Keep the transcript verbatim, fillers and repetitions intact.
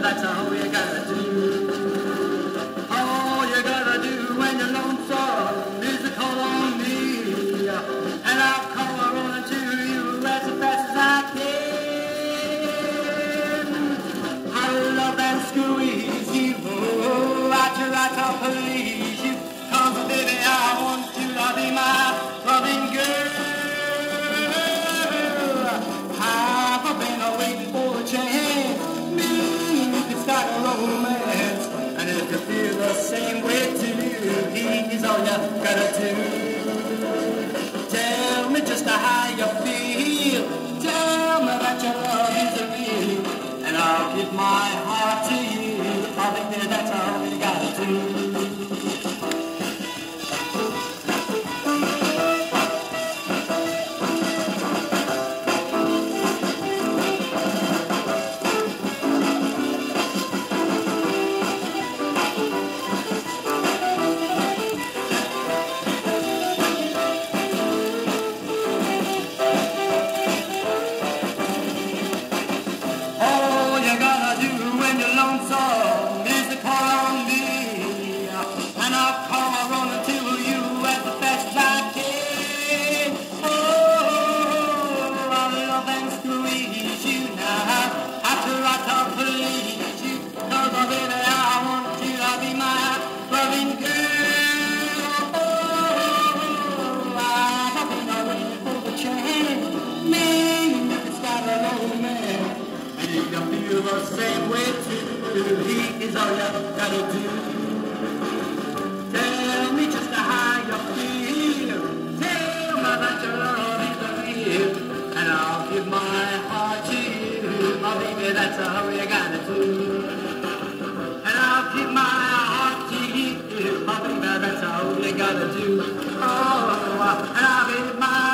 that's all you gotta do. All you gotta do when you're lonesome is to call on me, and I'll come running to you as fast as I can. I love and squeeze you, oh, I try to please you, 'cause baby I want you to be my loving girl. I've been waiting for a chance, me to start a romance, and if you feel the same way too, he's all you gotta do. Tell me just how you feel, tell me that your love is real, and I'll give my heart to you. I think that that's all you gotta do. Lonesome is to call on me, and I'll come running to you as fast as I can. Oh, I love and squeeze you now, I try to please you, 'cause baby I want you to be my loving girl. Oh, I've been waiting for the chance, me, it's got a romance, and if you feel the same way too, he is all you gotta do. Tell me just how you feel, tell me that your love is real, and I'll give my heart to you. Oh baby, that's all you gotta do. And I'll give my heart to you. Oh baby, that's all you gotta do. Oh, and I'll give my